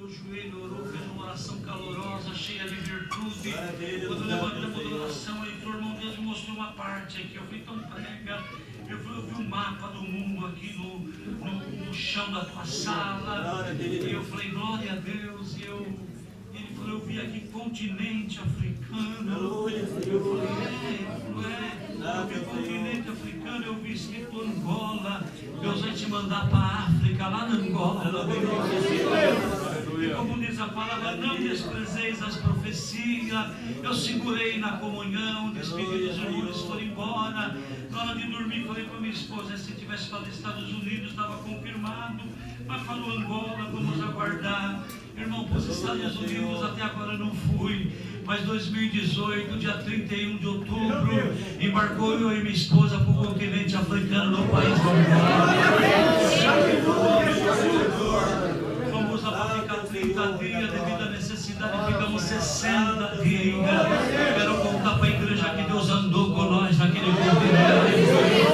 dobrou o joelho, orou, fez uma oração calorosa, cheia de virtude. Quando levantamos a oração, ele falou, irmão, Deus me mostrou uma parte aqui. Eu falei, então prega. Eu vi um mapa do mundo aqui no chão da tua sala. E eu falei, glória a Deus. E ele falou, eu vi aqui continente africano. Eu falei, eu vi continente africano, eu vi escrito Angola. Deus vai te mandar para a África, lá na Angola. E como diz a palavra, não desprezeis as profecias. Eu segurei na comunhão, despedi dos irmãos, foram embora. Na hora de dormir, falei para minha esposa, se tivesse falado Estados Unidos, estava confirmado. Mas falou Angola, vamos aguardar. Irmão, para os Estados Unidos até agora não fui. Mas 2018, dia 31 de outubro, embarcou eu e minha esposa para o continente africano, no país do Angola. Vamos lá para ficar 30 dias, devido à necessidade, ficamos 60 dias. Quero contar para a igreja que Deus andou com nós naquele continente.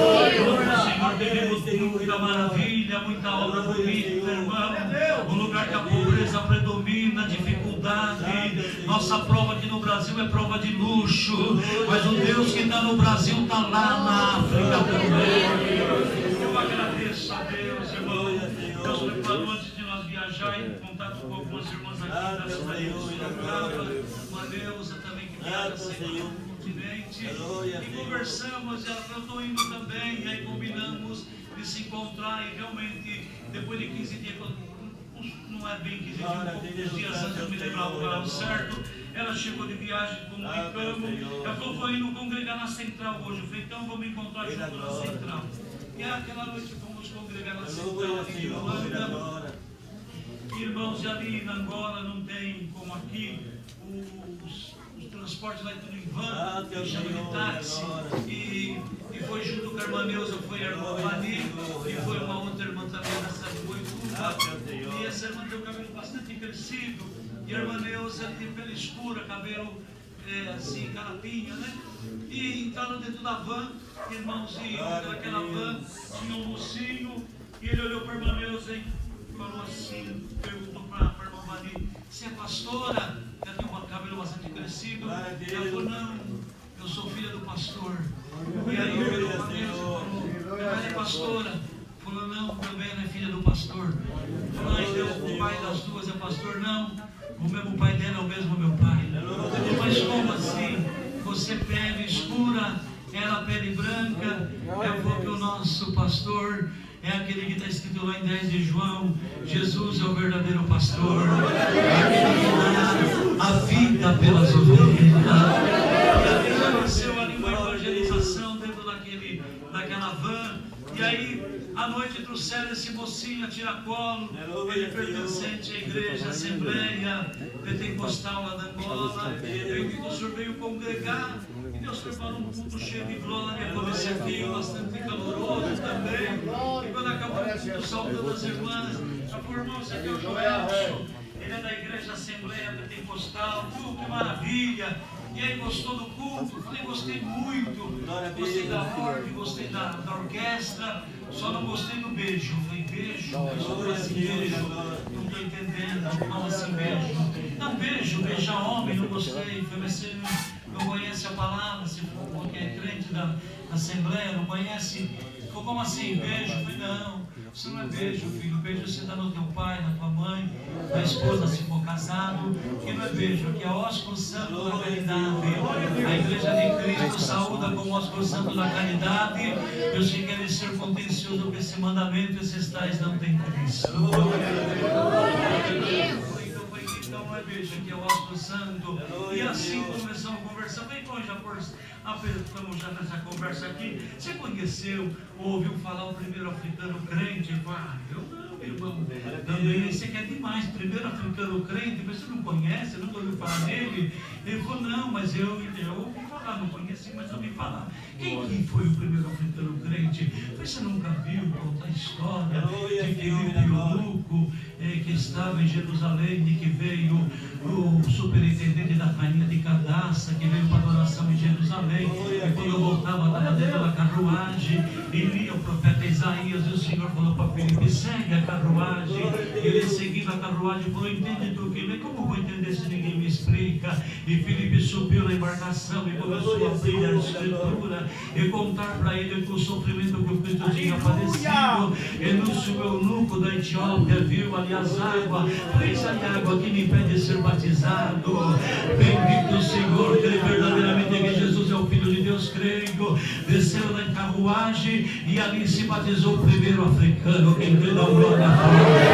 Senhor, teremos muita maravilha, muita obra bonita, irmão. Um lugar que a pobreza predomina, dificuldade. Nossa prova aqui no Brasil é prova de luxo, mas o Deus que está no Brasil está lá na África também. Eu agradeço a Deus, irmão. Deus preparou antes de nós viajar, em contato com algumas irmãs aqui da cidade de Sorocaba, uma Neuza também que viaja sempre no continente, e conversamos, e ela falou, eu estou indo também, e aí combinamos de se encontrar, e realmente, depois de 15 dias, não é bem 15 dias, poucos dias antes, eu me lembrava o horário certo, ela chegou de viagem, comunicamos, ela falou, vou indo congregar na Central hoje. Eu falei, então vamos encontrar junto na Central. E aquela noite fomos congregar na Central aqui em Holanda. Irmãos, e ali na Angola não tem como aqui, os transportes lá tudo em van, eu chamo de táxi. E foi junto com a irmã Neuza, foi a irmã Vani, e foi uma outra irmã também nessa Boituva. E essa irmã tem o cabelo bastante crescido, e a irmã Neuza tem pele escura, cabelo assim, carapinha, né? E entraram dentro da van, irmãos, e naquela van tinha um mocinho, e ele olhou para a irmã Neuza e falou assim, perguntou para a irmã Vani, você é pastora? Ela tem um cabelo bastante crescido. Ela falou, não, eu sou filha do pastor. E aí ele olhou para Deus e falou, ela é pastora? Falou, não, também ela é filha do pastor. Falou, ai Deus, o pai das duas é pastor? Não, o mesmo pai dela é o mesmo meu pai. Mas como assim? Você pele escura, ela pele branca. Eu vou que o nosso pastor é aquele que está escrito lá em 10 de João, Jesus é o verdadeiro pastor, aquele que dá a vida pelas ovelhas. E ali já nasceu ali uma evangelização dentro daquela van. E aí, à noite trouxeram esse mocinho a tiracolo, ele pertencente à igreja, Assembleia Pentecostal lá da Angola. Eu que o senhor veio congregar, e Deus preparou um culto cheio de glória, como esse aqui, bastante caloroso também. E quando acabou o culto, saudando as irmãs, já falou, irmão, esse aqui é o Joelson, ele é da igreja Assembleia Pentecostal, que maravilha. E aí, gostou do culto? Eu falei, gostei muito, gostei da ordem, gostei da orquestra, só não gostei do beijo. Eu falei, beijo? Mas eu falei assim, beijo, não estou entendendo, como assim beijo? Não, beijo, beijar homem, não gostei. Falei, mas você não conhece a palavra, você falou que é crente da Assembleia, não conhece? Falou, como assim, beijo? Eu falei, não, isso não é beijo, filho, beijo você dá no teu pai, na tua mãe, na esposa se for casado, que não é beijo, aqui é ósculo santo da caridade. A igreja de Cristo saúda como ósculo santo da caridade. Eu sei que querem ser contencioso com esse mandamento, esses tais não tem Cristo. Então não é beijo, aqui é o ósculo santo. E assim começamos a conversar. Bem, bom, já estamos já nessa conversa aqui. Você conheceu ou ouviu falar o primeiro africano crente? Eu não, irmão. Também, você quer demais. Primeiro africano crente, mas você não conhece, nunca ouviu falar nele? Ele falou, não, mas eu ouvi falar, não conheci, mas ouvi falar. Quem que foi o primeiro africano crente? Você nunca viu contar a história de Filipe Eunuco, que estava em Jerusalém e que veio o superintendente da rainha de Cadasta, que veio para adoração em Jerusalém, e quando eu voltava, estava dentro da carruagem, e lia o profeta Isaías, e o Senhor falou para Filipe, segue a carruagem. Ele seguindo a carruagem falou, entende tu que lê? Como vou entender se ninguém me explica? E Filipe subiu na embarcação e começou a abrir a escritura e contar para ele que o sofrimento que o Cristo tinha padecido. E no eunuco da Etiópia viu ali as águas, fez a água que me impede de ser batizado. Bendito o Senhor, que ele verdadeiramente que Jesus é o Filho de Deus, creio. Desceu na carruagem e ali se batizou o primeiro africano. Quem crê dá glória a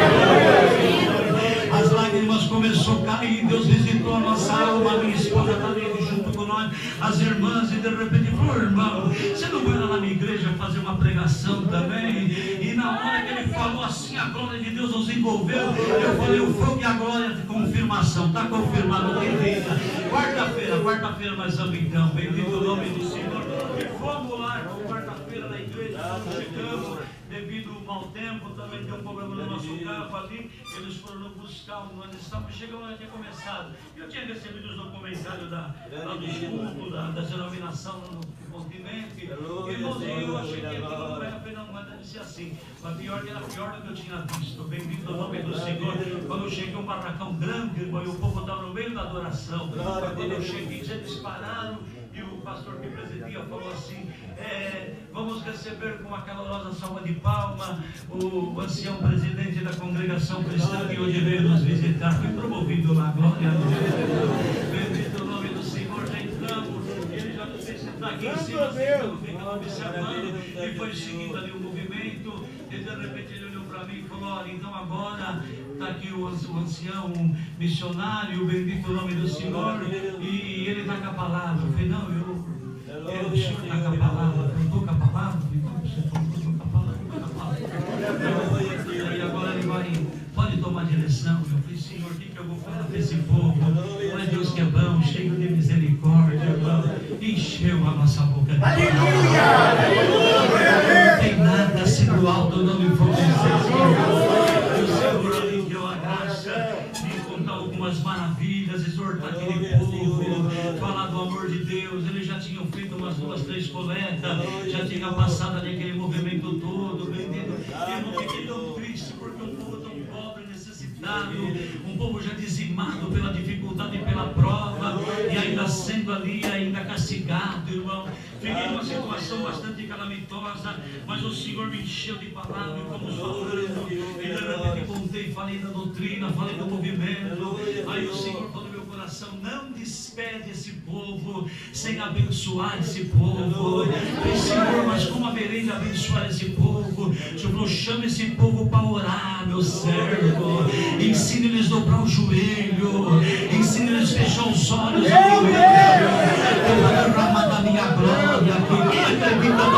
Deus. As lágrimas começaram a cair, Deus visitou a nossa alma, minha esposa está ali junto com nós, as irmãs, e de repente falou, irmão, você não vai lá na minha igreja fazer uma pregação também? E na hora que ele falou assim, a glória de Deus nos envolveu, eu falei, o fogo e a glória de confirmação, está confirmado, querida. Quarta-feira nós vamos então, bendito o nome do Senhor, e fomos lá, quarta-feira na igreja, chegamos, devido ao mau tempo, também tem um problema no nosso carro ali, eles foram nos buscar onde nós estávamos, chegamos lá, tinha começado. Eu tinha recebido os documentários do culto, da denominação no continente, irmãozinho, eu achei que aquilo não era pena, mas deve ser assim. Mas pior era pior do que eu tinha visto, bendito o nome do Senhor. Quando eu cheguei, um barracão grande, irmão, e o povo estava no meio da adoração. Quando eu cheguei, eles pararam. E o pastor que presidia falou assim, vamos receber com uma calorosa salva de palma o ancião presidente da congregação cristã que hoje veio nos visitar. Foi promovido lá, glória a Deus. Bendito o nome do Senhor, já entramos, ele já não sei se está aqui em cima, fica observando, e foi seguindo ali o movimento, e de repente ele olhou para mim e falou, olha, então agora está aqui o ancião missionário, bendito o nome do Senhor, e ele está com a palavra. Eu falei, não, o senhor está com a palavra, eu estou com a palavra, então você estou com a palavra, e agora ele vai, pode tomar direção. Eu falei, Senhor, o que eu vou falar para esse povo? Não é Deus que é bom, cheio de misericórdia, irmão. Encheu a nossa boca de palavra. Não tem nada assim do alto, não me for algumas maravilhas, exortar aquele povo, falar do amor de Deus. Eles já tinham feito umas 2, 3 coletas, já tinha passado ali aquele movimento todo, bendito. Eu não fiquei tão triste porque um povo tão pobre, necessitado, um povo já dizimado pela dificuldade e pela prova, e ainda sendo ali, ainda castigado, irmão. Fiquei numa situação bastante calamitosa, mas o Senhor me encheu de palavras e fomos falando, e de repente contei, falei da doutrina, falei do movimento. Aí o Senhor falou no meu coração, não despede esse povo sem abençoar esse povo. Falei, Senhor, mas como haverei de abençoar esse povo? O Senhor falou, chama esse povo para orar, meu servo. Ensine-lhes a dobrar o joelho, ensine-lhes a fechar os olhos e derramar da minha glória. Quem acredita no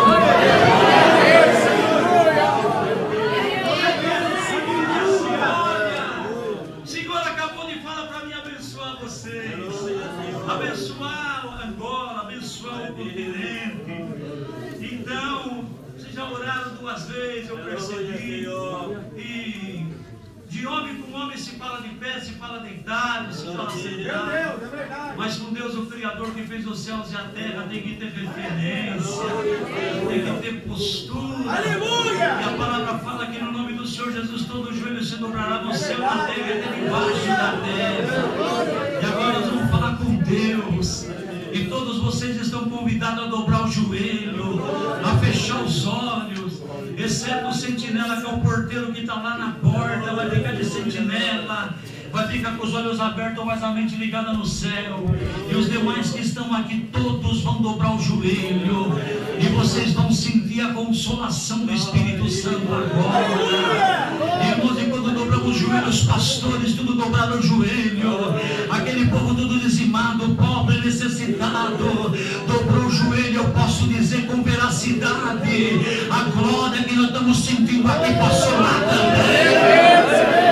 abençoar Angola, abençoar o continente. Então, vocês já oraram 2 vezes, eu percebi. E de homem com homem se fala de pé, se fala deitado, se fala sentado. Mas com Deus, o Criador que fez os céus e a terra, tem que ter referência, tem que ter postura. Aleluia! E a palavra fala que no nome do Senhor Jesus todo joelho se dobrará no céu, na terra e até debaixo da terra. E agora nós vamos falar com Deus. E todos vocês estão convidados a dobrar o joelho, a fechar os olhos, exceto o sentinela, que é o porteiro que está lá na porta, vai ficar de sentinela, vai ficar com os olhos abertos, mas a mente ligada no céu. E os demais que estão aqui, todos vão dobrar o joelho, e vocês vão sentir a consolação do Espírito Santo agora. Irmãos, e quando dobramos o joelho, os pastores tudo dobraram o joelho, aquele povo tudo dizimado, pobre, necessitado, dobrou o joelho. Eu posso dizer com veracidade, a glória que nós estamos sentindo aqui passou lá também.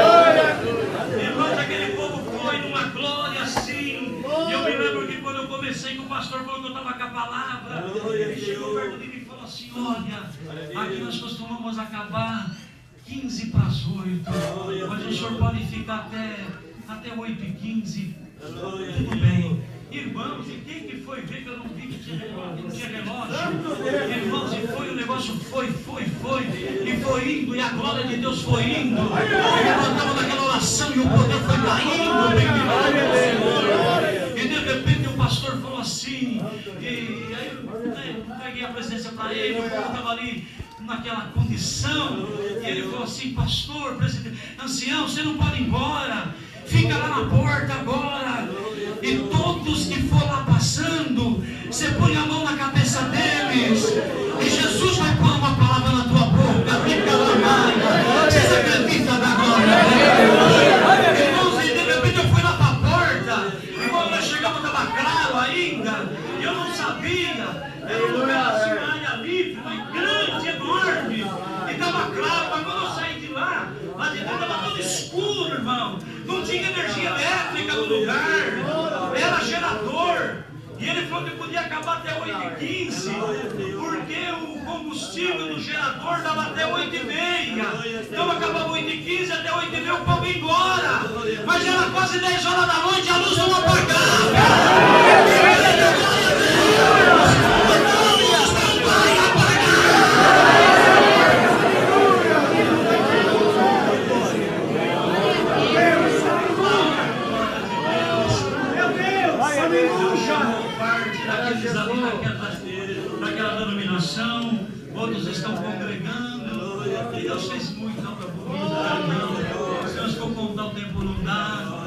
Irmãos, aquele povo foi numa glória assim. E eu me lembro que quando eu comecei, que o pastor falou que eu estava glória. Aqui nós costumamos acabar 15 para as 8. Mas o senhor pode ficar até 8h15. Tudo bem. Irmãos, e quem que foi ver que eu não vi que tinha relógio? Irmãos, e foi, o negócio foi. E foi indo, e a glória de Deus foi indo. Eu estava naquela oração e o poder foi caindo. E de repente o pastor falou assim, e aí eu peguei a presença para ele, o povo estava ali naquela condição, e ele falou assim: pastor, presidente, ancião, você não pode ir embora, fica lá na porta agora, e todos que for lá passando, você põe a mão na cabeça deles, e Jesus vai pôr uma palavra na tua boca. Fica lá, mãe. Vocês acreditam na glória? Irmãos, e de repente eu fui lá para a porta, e quando nós chegamos estava claro ainda, e eu não sabia, era um lugar assim, uma área livre, mas grande, enorme, e estava claro, mas quando eu saí de lá de dentro estava tudo escuro, irmão, não tinha energia elétrica no lugar, era gerador, e ele falou que podia acabar até 8h15, porque o combustível do gerador dava até 8h30, então acabava 8h15, até 8h30 o povo ia embora, mas era quase 10 horas da noite, a luz não apagava. Daquela denominação, outros estão congregando, e Deus fez muita obra bonita. Se nós for contar o tempo não dá.